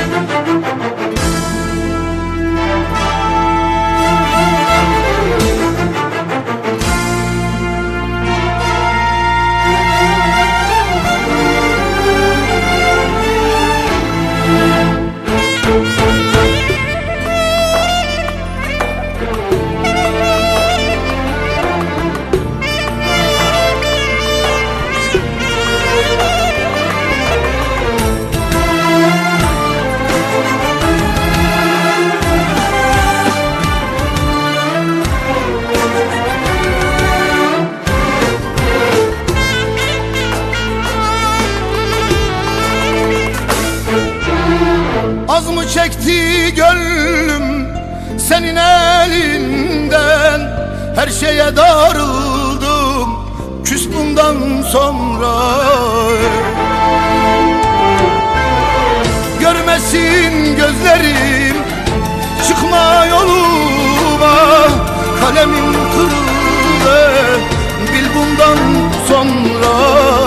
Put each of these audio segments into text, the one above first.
Az mı çekti gönlüm senin elinden, her şeye darıldım küs bundan sonra. Görmesin gözlerim çıkma yoluma, kalemim kırıldı bil bundan sonra.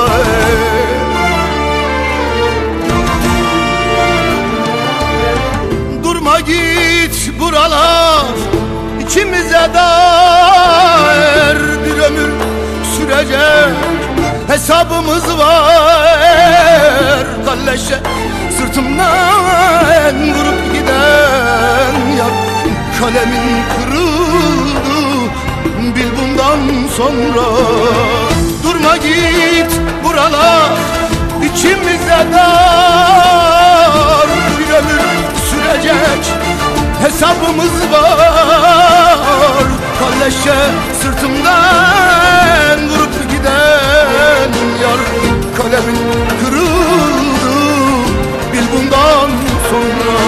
Git buralar ikimize dair bir ömür sürecek hesabımız var. Kalleşe sırtımdan vurup giden yar, kalemin kırıldı bil bundan sonra. Durma git buralar içimize dar bir ömür sürecek hesabımız var. Kalleşe sırtımdan vurup giden yar, kalemin kırıldı bil bundan sonra.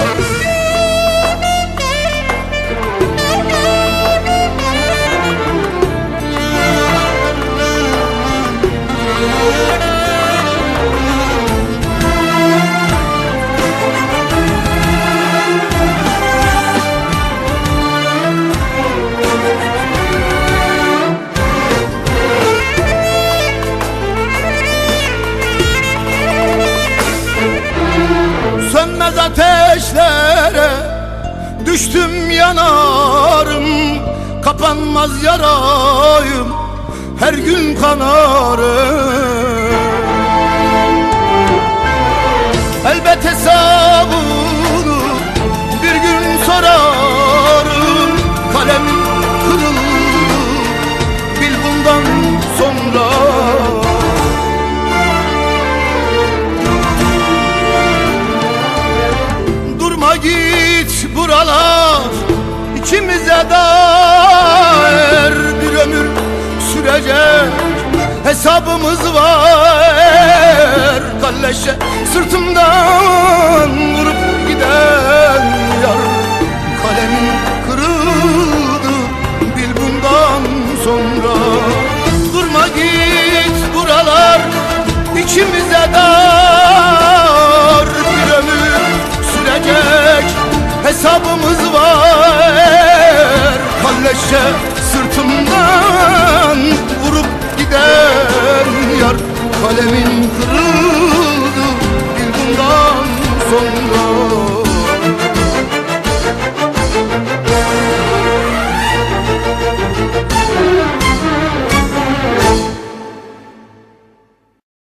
Sönmez ateşlere düştüm yanarım, kapanmaz yarayım her gün kanarım. Elbet hesabını bir gün sorarım, kalemim kırıldı bil bundan sonra. Git buralar ikimize dair bir ömür sürecek hesabımız var. Kalleşe sırtımdan vurup giden yar, kalemin kırıldı bil bundan sonra. Durma git buralar ikimize dar bir ömür sürecek hesabımız var. Kalleşe sırtımdan vurup giden yar, kalemin kırıldı bil bundan sonra.